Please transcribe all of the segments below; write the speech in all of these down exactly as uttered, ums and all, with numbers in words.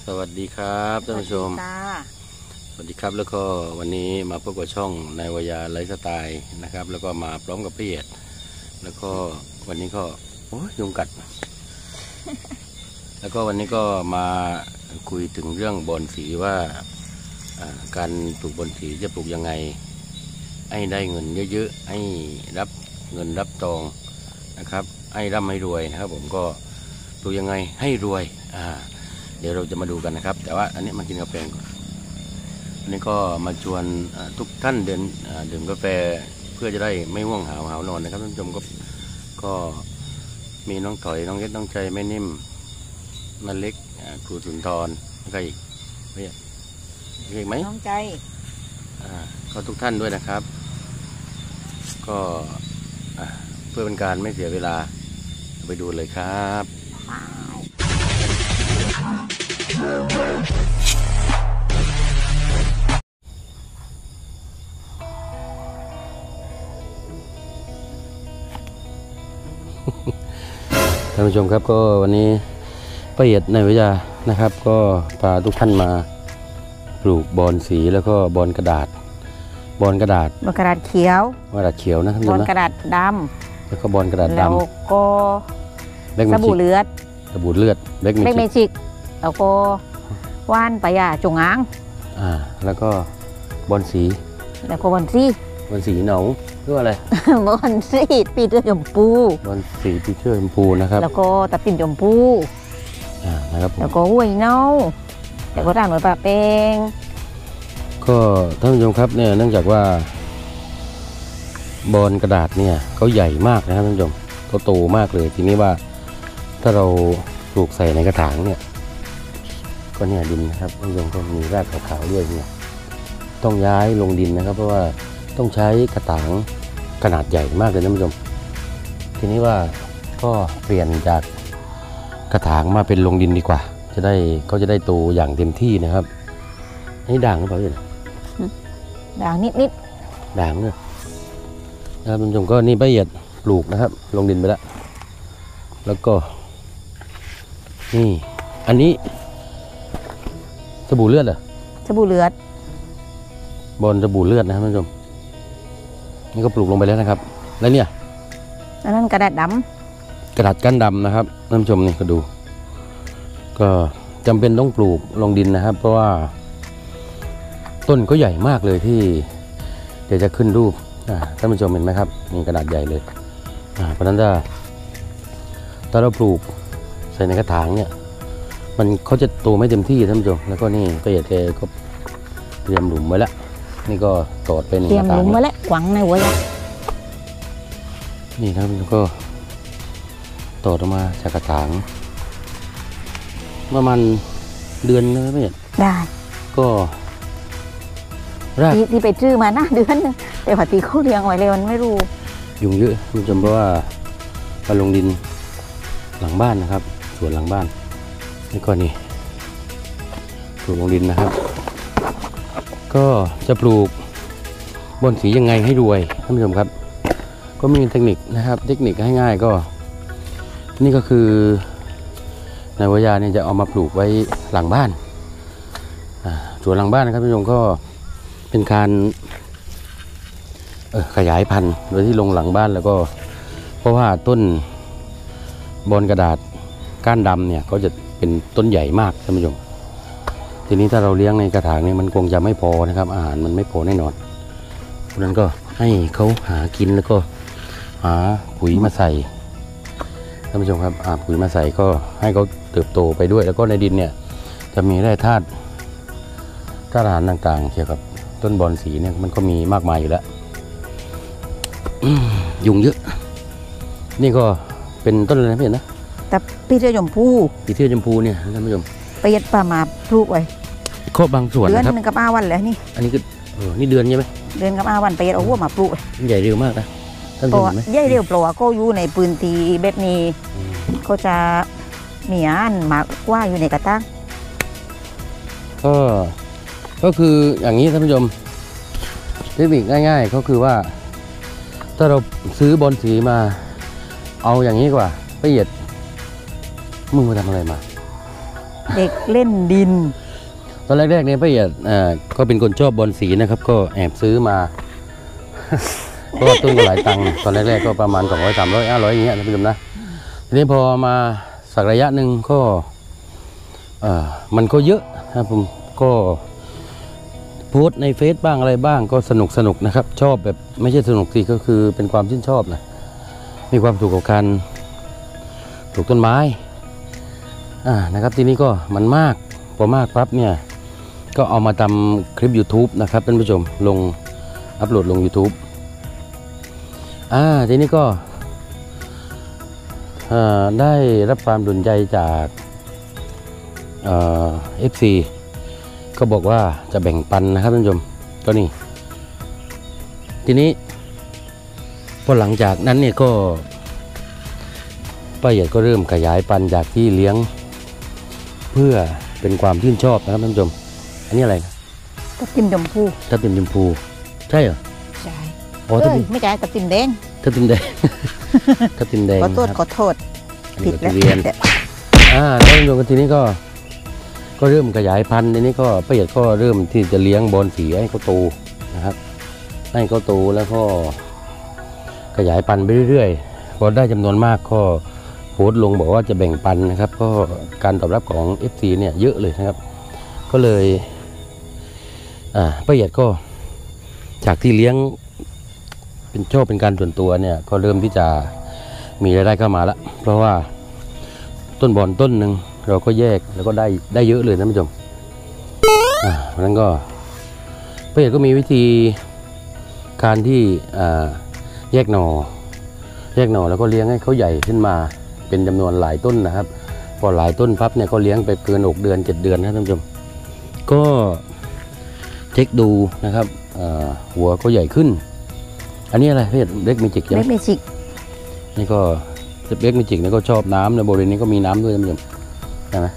สวัสดีครับท่านผู้ชมสวัสดีครับแล้วก็วันนี้มาพบกับช่องนายวายาไลฟ์สไตล์นะครับแล้วก็มาพร้อมกับพี่เอ็ดแล้วก็วันนี้ก็โอ้ยยุงกัด แล้วก็วันนี้ก็มาคุยถึงเรื่องบอนสีว่าการปลูกบอนสีจะปลูกยังไงให้ได้เงินเยอะๆให้รับเงินรับทองนะครับให้ร่ำให้รวยนะครับผมก็ปลูกยังไงให้รวยอ่าเดี๋ยวเราจะมาดูกันนะครับแต่ว่าอันนี้มากินกาแฟก่อนอันนี้ก็มาชวนทุกท่านเดินดื่มกาแฟเพื่อจะได้ไม่ง่วงหาวหาวนอนนะครับท่านผู้ชมก็ก็มีน้องถอยน้องเล็กน้องใจแม่นิ่มนันเล็กครูสุนทรแล้วก็อีกเรียกเรียกไหมน้องใจก็ทุกท่านด้วยนะครับก็เพื่อเป็นการไม่เสียเวลาไปดูเลยครับท่านผู้ชมครับก็วันนี้ป้าเอียดนายวายานะครับก็พาทุกท่านมาปลูกบอนสีแล้วก็บอนกระดาษบอนกระดาษบอนกระดาษเขียวกระดาษเขียวนะบอนกระดาษดำแล้วก็บอนกระดาษดำแล้วก็สบู่เลือดสบู่เลือดเบกเมจิกแล้วก็ว่านปะยาจงอางอ่าแล้วก็บอนสีแล้วก็บอนสีบอนสีหนองเรียกว่าอะไรบอนสีปีเตอร์ชมพูบอนสีปีเตอร์ชมพูนะครับแล้วก็ตะปิ่นชมพูอ่านะครับแล้วก็ห้วยเน่าแล้วก็ด่างหน่วยปลาเป้งก็ท่านผู้ชมครับเนี่ยเนื่องจากว่าบอนกระดาษเนี่ยเขาใหญ่มากนะครับท่านผู้ชมเขาโตมากเลยทีนี้ว่าถ้าเราปลูกใส่ในกระถางเนี่ยก็เนี่ยดินนะครับท่านผู้ชมก็มีรากขาวๆด้วยเนี่ยต้องย้ายลงดินนะครับเพราะว่าต้องใช้กระถางขนาดใหญ่มากเลยท่านผู้ชมทีนี้ว่าก็เปลี่ยนจากกระถางมาเป็นลงดินดีกว่าจะได้เขาจะได้โตอย่างเต็มที่นะครับนี่ด่างหรือเปล่าเนี่ยด่างนิดนิดด่างเนี่ยนะครับท่านผู้ชมก็นี่ละเอียดปลูกนะครับลงดินไปแล้วแล้วก็นี่อันนี้สบู่เลือดเหรอสบู่เลือดบอนสบู่เลือดนะครับท่านผู้ชมนี่ก็ปลูกลงไปแล้วนะครับแล้วเนี่ยอันนั้นกระดาษดำกระดาษก้านดำนะครับท่านผู้ชมนี่ก็ดูก็จำเป็นต้องปลูกลงดินนะครับเพราะว่าต้นก็ใหญ่มากเลยที่เดี๋ยวจะขึ้นรูปท่านผู้ชมเห็นไหมครับนี่กระดาษใหญ่เลยเพราะฉะนั้นถ้าถ้าเราปลูกใส่ในกระถางเนี่ยมันเขาจะโตไม่เต็มที่ท่านผู้ชมแล้วก็นี่ก็อย่าเทก็เตรียมหลุมไว้แล้วนี่ก็ตอดไปหนึ่งกระถางเตรียมหลุมไว้แล้วหวังในหัวยานี่ท่านผู้ชมก็ตอดออกมาจากกระถางประมาณเดือนนึงไม่เห็นได้ก็รากที่ไปจื้อมานะเดือนนึงแต่พอตีเขาเลี้ยงไว้เลยมันไม่รู้ยุ่งเยอะท่านผู้ชมเพราะว่ามาลงดินหลังบ้านนะครับสวนหลังบ้านนี่ก็นี่ปลูกลงดินนะครับก็จะปลูกบอนสียังไงให้รวยท่านผู้ชมครับก็มีเทคนิคนะครับเทคนิคง่ายๆก็นี่ก็คือนายวายาเนี่ยจะเอามาปลูกไว้หลังบ้านสวนหลังบ้านนะครับท่านผู้ชมก็เป็นการขยายพันธุ์โดยที่ลงหลังบ้านแล้วก็เพราะว่าต้นบอนกระดาษก้านดำเนี่ยเขาจะเป็นต้นใหญ่มากท่านผู้ชมทีนี้ถ้าเราเลี้ยงในกระถางนี่มันคงจะไม่พอนะครับอาหารมันไม่พอแน่นอนเพราะนั้นก็ให้เขาหากินแล้วก็หาปุ๋ยมาใส่ท่านผู้ชมครับหาปุ๋ยมาใส่ก็ให้เขาเติบโตไปด้วยแล้วก็ในดินเนี่ยจะมีแร่ธาตุธาตุอาหารต่างๆเกี่ยวกับต้นบอนสีเนี่ยมันก็มีมากมายอยู่แล้วยุงเยอะนี่ก็เป็นต้นอะไรไม่เห็นนะแต่ปีเทียชมพูปีเทียชมพูเนี่ยท่านผู้ชมไปยัดปลามาปลูกไว้ครบบางส่วนนะครับเดือนนึงกับอาวันเลยนี่อันนี้คือเออนี่เดือนใช่ไหมเดือนกับอาวันไปยัดเอาหัวมาปลูกใหญ่เร็วมากนะท่านผู้ชมไหมใหญ่เร็วปลาก็อยู่ในพื้นที่แบบนี้ก็จะมีอันมากกว่าอยู่ในกระตั้งก็ก็คืออย่างนี้ท่านผู้ชมเทคนิคง่ายๆก็คือว่าถ้าเราซื้อบอนสีมาเอาอย่างนี้กว่าละเอียดมึงมาทำอะไรมาเด็กเล่นดินตอนแรกๆเนี่ยป้าเอียดอ่าก็เป็นคนชอบบอลสีนะครับ ก็แอบซื้อมา ก็ต้นก็หลายตังค์ตอนแรกๆก็ประมาณสองร้อยสามร้อยห้าร้อยอย่างเงี้ยท่านผู้ชมนะทีนี้พอมาสักระยะหนึ่งก็เอ่อมันก็เยอะครับผมก็โพสต์ในเฟซบ้างอะไรบ้างก็สนุกสนุกนะครับ ชอบแบบไม่ใช่สนุกสิก็คือเป็นความชื่นชอบนะมีความถูกกับการปลูกต้นไม้อ่านะครับทีนี้ก็มันมากพอมากปั๊บเนี่ยก็เอามาทำคลิป YouTube นะครับท่านผู้ชมลงอัปโหลดลง YouTube อ่าทีนี้ก็ได้รับความสนใจจากเอ่อ เอฟ ซี ก็บอกว่าจะแบ่งปันนะครับท่านผู้ชมก็นี่ทีนี้พอหลังจากนั้นเนี่ยก็ป้าเอียดก็เริ่มขยายพันธุ์จากที่เลี้ยงเพื่อเป็นความชื่นชอบนะครับท่านผู้ชมอันนี้อะไรนะตับทิมชมพูทับทิมชมพูใช่เหรอใช่อ๋อเอ้ทับยทิมไม่ใช่ตับทิมแดงทับทิมแดง ทับทิมแดงขอโทษนะครับขอโทษอันผินี้ดก็แล้วทุเรียนผิดแล้วอ่าแล้วท่านผู้ชมทีนี้ก็ก็เริ่มขยายพันธุ์ทีนี้ก็ป้าเอียดก็เริ่มที่จะเลี้ยงบอลสีให้เขาโตนะครับให้เขาโตแล้วก็ขยายพันธุ์ไปเรื่อยๆพอได้จำนวนมากก็โพสต์ลงบอกว่าจะแบ่งปันนะครับก็การตอบรับของ เอฟ ซี เนี่ยเยอะเลยนะครับก็เลยอ่าป้าเอียดก็จากที่เลี้ยงเป็นชอบเป็นการส่วนตัวเนี่ยก็เริ่มที่จะมีรายได้เข้ามาแล้วเพราะว่าต้นบอนต้นหนึ่งเราก็แยกแล้วก็ได้ได้เยอะเลยนะท่านผู้ชมอ่าเพราะนั้นก็ป้าเอียดก็มีวิธีการที่อ่าแยกหน่อแยกหน่อแล้วก็เลี้ยงให้เขาใหญ่ขึ้นมาเป็นจำนวนหลายต้นนะครับพอหลายต้นปั๊บเนี่ยก็เลี้ยงไปเกินหกเดือนเจ็ดเดือนนะท่านผู้ชมก็เช็คดูนะครับหัวก็ใหญ่ขึ้นอันนี้อะไรเพศเล็กเมจิกใช่ไหเล็มกเมจิกนี่ก็เล็กเมจิกนี่ก็ชอบน้ำในบริเวณนี้ก็มีน้ำด้วยท่านผู้ชมใช่ไหม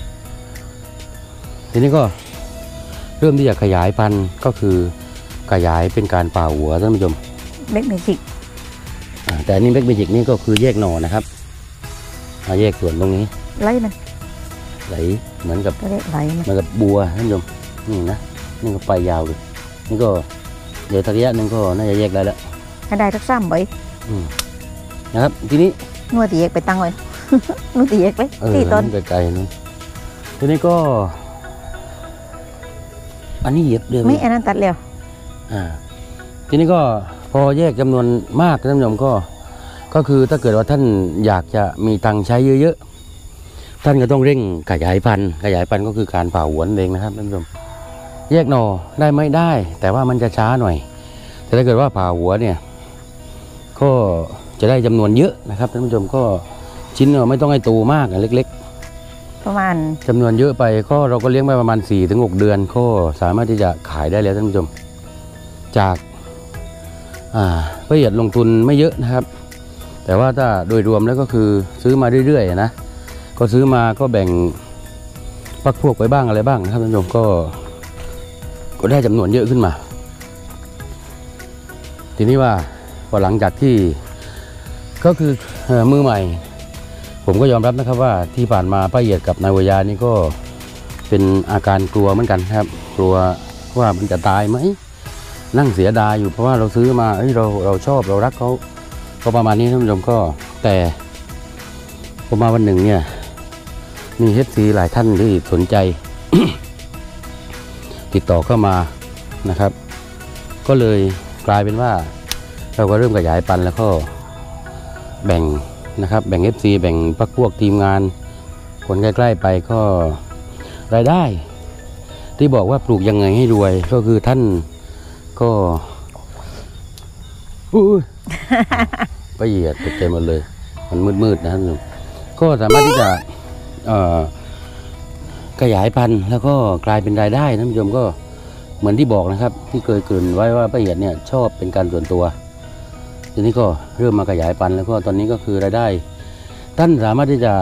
ทีนี้ก็เริ่มที่จะขยายพันธุ์ก็คือขยายเป็นการป่าหัวท่านผู้ชมเล็กเมจิกอ่าแต่อันนี้เล็กเมจิกนี่ก็คือแยกหน่อนะครับมาแยกส่วนตรงนี้ไล่มันไหลเหมือนกับก็เรียกไล่มันเหมือนกับบัวท่านผู้ชมนี่นะนี่ก็ไปยาวเลยนี่ก็เดี๋ยวทักระยะหนึงก็น่าจะแยกได้แล้วให้ได้ทักซ้ำใบอืมนะครับทีนี้นัวตีเอกไปตั้งไว้ นัวตีเอกไปเออตีต้นไกลๆนู้นทีนี้ก็ อันนี้เหยียบเดือนไม่อันนั้นตัดแล้วอ่าทีนี้ก็พอแยกจำนวนมากท่านผู้ชมก็ก็คือถ้าเกิดว่าท่านอยากจะมีตังค์ใช้เยอะๆท่านก็ต้องเร่งขยายพันธุ์ขยายพันธุ์ก็คือการผ่าหัวนั่นเองนะครับท่านผู้ชมแยกหน่อได้ไม่ได้ แต่ว่ามันจะช้าหน่อย แต่ถ้าเกิดว่าผ่าหัวเนี่ยก็จะได้จำนวนเยอะนะครับท่านผู้ชมก็ชิ้นเราไม่ต้องให้โตมากเล็กๆประมาณจำนวนเยอะไปก็เราก็เลี้ยงไปประมาณ สี่ถึงหก เดือนก็สามารถที่จะขายได้แล้วท่านผู้ชมจากอ่าประหยัดลงทุนไม่เยอะนะครับ แต่ว่าถ้าโดยรวมแล้วก็คือซื้อมาเรื่อยๆนะก็ซื้อมาก็แบ่งพักพวกไปบ้างอะไรบ้างนะครับท่านผู้ชมก็ก็ได้จำนวนเยอะขึ้นมา ทีนี้ว่าพอหลังจากที่ก็คือเอ่อมือใหม่ผมก็ยอมรับนะครับว่าที่ผ่านมาป้าเอียดกับนายวายานี่ก็เป็นอาการกลัวเหมือนกันครับกลัวว่ามันจะตายไหมนั่งเสียดายอยู่เพราะว่าเราซื้อมาเฮ้ยเราเราชอบเรารักเขาก็ประมาณนี้ท่านผู้ชมก็แต่พอมาวันหนึ่งเนี่ยมีเอฟซีหลายท่านที่สนใจ ติดต่อเข้ามานะครับก็เลยกลายเป็นว่าเราก็เริ่มขยายพันธุ์แล้วก็แบ่งนะครับแบ่ง เอฟ ซี แบ่งพรรคพวกทีมงานคนใกล้ๆไปก็รายได้ ที่บอกว่าปลูกยังไงให้รวยก็คือท่านก็อุ้ย ประเหยียดตกใจหมดเลยมันมืดๆนะท่านก็สามารถที่จะเอ่อขยายพันธุ์แล้วก็กลายเป็นรายได้ท่านผู้ชมก็เหมือนที่บอกนะครับที่เคยเกริ่นไว้ว่าประเหยียดเนี่ยชอบเป็นการส่วนตัวทีนี้ก็เริ่มมาขยายพันธุ์แล้วก็ตอนนี้ก็คือรายได้ท่านสามารถที่จะ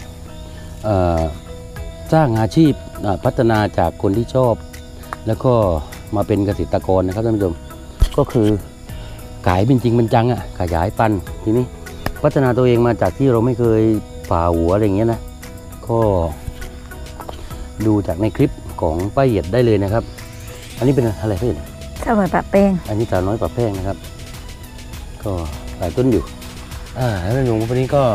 สร้างอาชีพพัฒนาจากคนที่ชอบแล้วก็มาเป็นเกษตรกรนะครับท่านผู้ชมก็คือขายเป็นจริงเป็นจังอ่ะขยายพันธุ์ทีนี้พัฒนาตัวเองมาจากที่เราไม่เคยผ่าหัวอะไรอย่างเงี้ยนะก็ดูจากในคลิปของป้าเหยียดได้เลยนะครับ อันนี้เป็นอะไรพี่ถ้าเหมือนปะแป้งอันนี้สาวน้อยปะแป้งนะครับ ก็หลายต้นอยู่อ่าแล้วในหลวงวันนี้ก็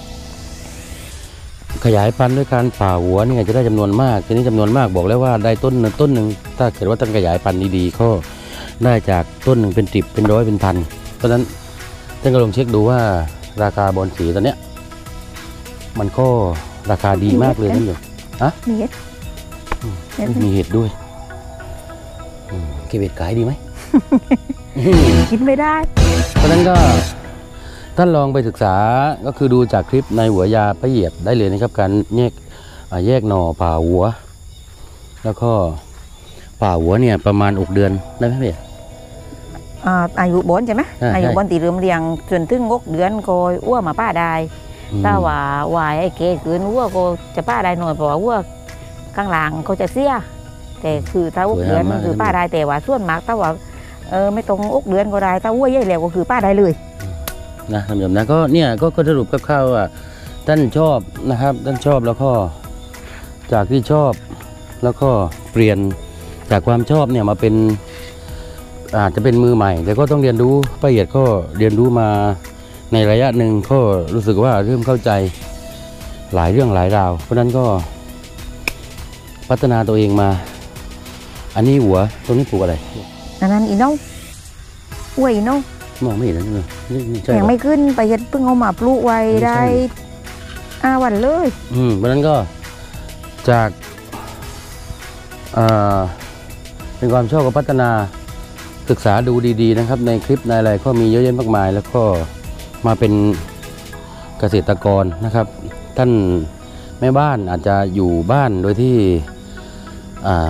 ขยายพันธุ์ด้วยการผ่าหัวเนี่ยจะได้จำนวนมากทีนี้จำนวนมากบอกแล้วว่าได้ต้นหนึ่งต้นหนึ่งถ้าเกิดว่าท่านขยายพันธุ์ดีๆก็ได้จากต้นหนึ่งเป็นสิบเป็นร้อยเป็นพันเพราะฉะนั้นท่านก็ลองเช็คดูว่าราคาบอลสีตอนเนี้ยมันก็ราคาดีมากเลยท่านผู้ชมฮะมีเห็ด เห็ดไหมมีเห็ดด้วยอืมเก็บเห็ดขายดีไหมกินไม่ได้เพราะฉะนั้นก็ท่านลองไปศึกษาก็คือดูจากคลิปในหัวยาป้าเหยียดได้เลยนะครับการแยกอ่าแยกหน่อผ่าหัว แล้วก็ผ่าหัวเนี่ยประมาณอกเดือนได้ไหมพี่อ่าอายุบอนใช่ไหมอ่าอายุใช่บอนตีเริ่มเลี้ยงจนถึงงกเดือนก็อ้วมาป้าได้อืมถ้าว่าวายไอ้เก๋คืนวัวก็จะป้าได้หน่อยเพราะว่าวัวข้างหลังเขาจะเสียแต่คือถ้าอกเดือนมันคือป้าได้แต่ว่าส่วนมากถ้าว่าเออไม่ตรงอกเดือนก็ได้ถ้าวัวใหญ่แล้วก็คือป้าได้เลยนะท่านผู้ชมนะก็เนี่ยก็ก็สรุปคร่าวๆว่าท่านชอบนะครับท่านชอบแล้วก็จากที่ชอบแล้วก็เปลี่ยนจากความชอบเนี่ยมาเป็นอาจจะเป็นมือใหม่แต่ก็ต้องเรียนรู้ป้าเหยียดก็เรียนรู้มาในระยะหนึ่งก็รู้สึกว่าเริ่มเข้าใจหลายเรื่องหลายราวเพราะฉะนั้นก็พัฒนาตัวเองมา อันนี้หัวตรงนี้ปลูกอะไรอันนั้นอีโน่อ้วยอีโน่มองไม่เห็นนะใช่ไหมนี่นี่ใช่ยังปะไม่ขึ้นไปยัดเพิ่งเอามาปลูกไว้ไม่ใช่ได้อาวันเลยอืมเพราะฉะนั้นก็จากเอ่อเป็นความชอบกับพัฒนาศึกษาดูดีๆนะครับ ในคลิปในอะไรก็มีเยอะแยะมากมาย แล้วก็มาเป็นเกษตรกรนะครับ ท่านแม่บ้านอาจจะอยู่บ้านโดยที่อ่า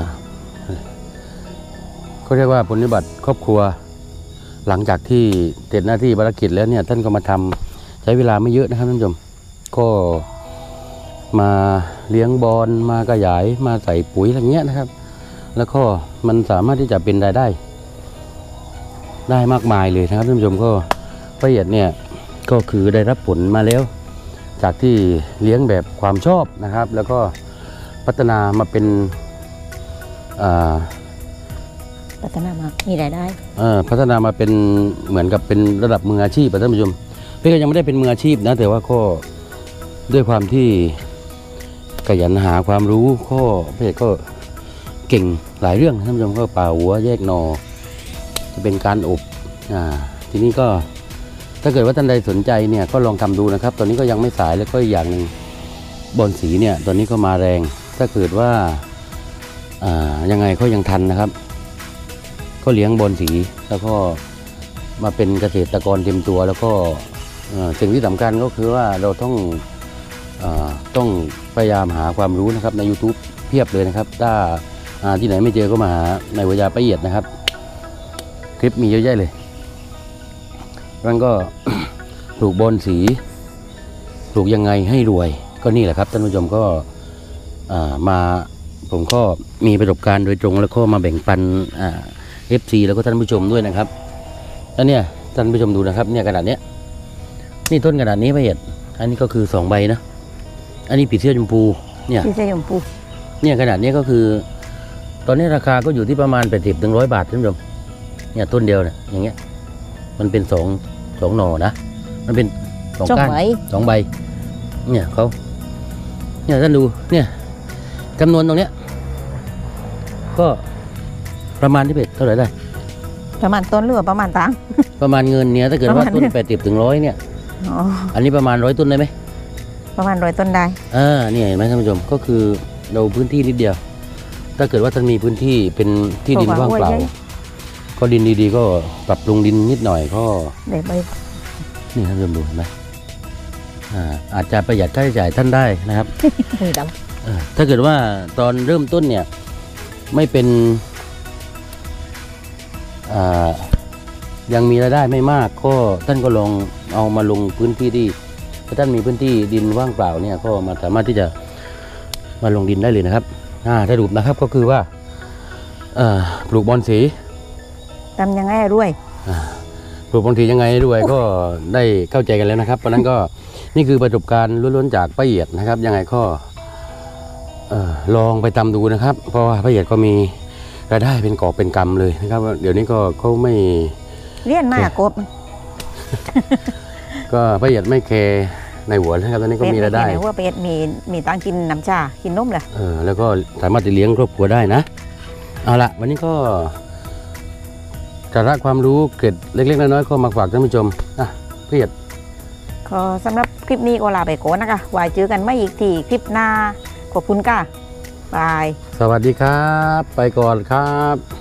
ก็เรียกว่าผลปฏิบัติครอบครัว หลังจากที่เสร็จหน้าที่ภารกิจแล้วเนี่ยท่านก็มาทำใช้เวลาไม่เยอะนะครับท่านผู้ชมก็มาเลี้ยงบอลมาขยายมาใส่ปุ๋ยอะไรเงี้ยนะครับ แล้วก็มันสามารถที่จะเป็นรายได้ ได้มากมายเลยนะครับท่านผู้ชมก็ละเอียดเนี่ยก็คือได้รับผลมาแล้ว จากที่เลี้ยงแบบความชอบนะครับ แล้วก็พัฒนามาเป็นอ่าพัฒนามามีรายได้เอ่อพัฒนามาเป็นเหมือนกับเป็นระดับมืออาชีพอะท่านผู้ชมพี่ก็ยังไม่ได้เป็นมืออาชีพนะแต่ว่าก็ด้วยความที่ขยันหาความรู้ก็พี่ก็เก่งหลายเรื่องนะท่านผู้ชมก็ป่าหัวแยกหนอจะเป็นการอบอ่าทีนี้ก็ถ้าเกิดว่าท่านใดสนใจเนี่ยก็ลองทำดูนะครับ ตอนนี้ก็ยังไม่สายแล้วก็อีกอย่างหนึ่งบอนสีเนี่ยตอนนี้ก็มาแรงถ้าเกิดว่าอ่ายังไงก็ยังทันนะครับ ก็เลี้ยงบอลสีแล้วก็มาเป็นเกษตรกรเต็มตัวแล้วก็เอ่อสิ่งที่สำคัญก็คือว่าเราต้องเอ่อต้องพยายามหาความรู้นะครับใน YouTube เพียบเลยนะครับถ้าอ่าที่ไหนไม่เจอก็มาหาในวิทยาป้าเหยียดนะครับ คลิปมีเยอะแยะเลยแล้วก็ ปลูกบอลสีปลูกยังไงให้รวยก็นี่แหละครับท่านผู้ชมก็อ่ามาผมก็มีประสบการณ์โดยตรงแล้วก็มาแบ่งปันอ่าเอฟซีแล้วก็ท่านผู้ชมด้วยนะครับแล้วเนี่ยท่านผู้ชมดูนะครับเนี่ยขนาดเนี้ยนี่ต้นขนาดนี้ละเอียดอันนี้ก็คือสองใบนะอันนี้ผีเสื้อชมพูเนี่ยที่ใช่ยมพูเนี่ยขนาดนี้ก็คือ ตอนนี้ราคาก็อยู่ที่ประมาณแปดสิบถึงร้อยบาทท่านผู้ชมเนี่ยต้นเดียวเนี่ยอย่างเงี้ยมันเป็นสองสองหน่อนะมันเป็นสองช่องก้านไหนสองใบเนี่ยเขาเนี่ยท่านดูเนี่ยจำนวนตรงเนี้ยก็ประมาณที่เป็ดเท่าไหร่ได้ประมาณต้นหรือว่าประมาณตังประมาณเงินเนี่ยถ้าเกิดว่าประมาณต้นเนี่ยแปดสิบถึงร้อยเนี่ยอ๋ออันนี้ประมาณร้อยต้นได้ไหมประมาณร้อยต้นได้อ่าเนี่ยเห็นไหมท่านผู้ชมก็คือเราพื้นที่นิดเดียว ถ้าเกิดว่าท่านมีพื้นที่เป็นที่ดินว่างเปล่า ก็ดินดีๆก็ปรับปรุงดินนิดหน่อยก็ได้ใบนี่ท่านผู้ชมดูเห็นไหมอ่าอาจจะประหยัดค่าใช้จ่ายท่านได้นะครับนี่ดเออถ้าเกิดว่าตอนเริ่มต้นเนี่ยไม่เป็นอ่ายังมีรายได้ไม่มากก็ท่านก็ลองเอามาลงพื้นที่ที่ถ้าท่านมีพื้นที่ดินว่างเปล่าเนี่ยก็มาสามารถที่จะมาลงดินได้เลยนะครับอ่าสรุปนะครับก็คือว่าเอ่อปลูกบอนสีำทำยังไงให้รวยปลูกบอนสียังไงด้วยก็ได้เข้าใจกันแล้วนะครับเพราะนั้นก็นี่คือประสบการณ์ล้วนๆจากป้าเหยียดนะครับยังไงก็เออลองไปทำดูนะครับ เพราะว่าพระเอียดก็มีรายได้เป็นกอบเป็นกำเลยนะครับเดี๋ยวนี้ก็เขาไม่เลี้ยนมากกบก็พระเอียดไม่แคร์ในหัวนะครับตอนนี้ก็มีรายได้เป็ดว่าเป็ดมีมีตังกินน้ำชากินนมเลยเออแล้วก็สามารถจะเลี้ยงครอบครัวได้นะเอาละวันนี้ก็สาระความรู้เกร็ดเล็กๆน้อยๆก็มาฝากท่านผู้ชมอ่ะพระเอียดก็สำหรับคลิปนี้ก็ลาไปก่อนนะคะไว้เจอกันไม่อีกทีคลิปหน้าขอบคุณค่ะบายสวัสดีครับ ไปก่อนครับ